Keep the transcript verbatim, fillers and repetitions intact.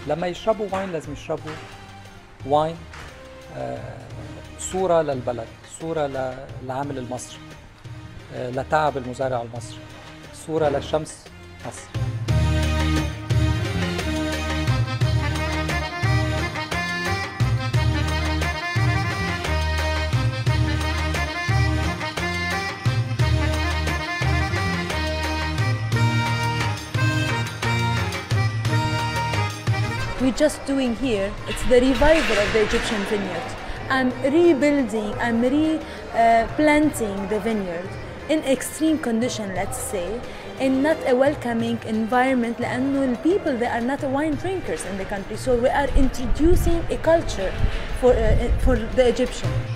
لما يشربوا واين لازم يشربوا واين آه صورة للبلد، صورة للعامل المصري، آه لتعب المزارع المصري، صورة للشمس مصر. We're just doing here, it's the revival of the Egyptian vineyard. I'm rebuilding, I'm replanting uh, the vineyard in extreme condition, let's say, in not a welcoming environment, لأنه the people, they are not wine drinkers in the country, so we are introducing a culture for, uh, for the Egyptian.